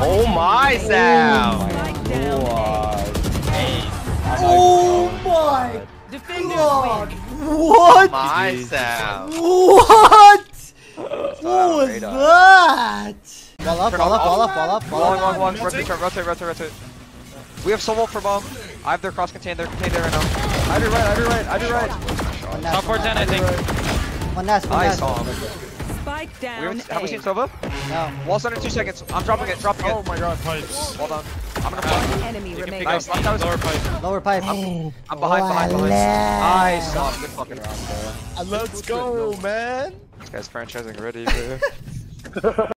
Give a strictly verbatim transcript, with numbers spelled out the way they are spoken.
Oh my Sam! Oh my god! What? My Sam! What? What was that? Wall up, wall up, wall up, wall up, wall Long, up. long, long. Rotate, rotate, rotate, rotate. We have soul for bomb. I have their cross contained. They're contained there right now. I do right, I do right, I do right. One Top nest, four ten, I think. one nest, one I nest. saw him. Spike down. We haven't, have we seen Sova? No. Wall's under two seconds. I'm dropping it, dropping it. Oh my god, pipes. Hold on. I'm gonna fly. Enemy You can remaining. pick Nice. up That was lower pipe. Lower pipe. I'm, I'm behind, behind, behind. Nice. Oh, good fucking round, bro. Let's go, man. This guy's franchising ready, bro.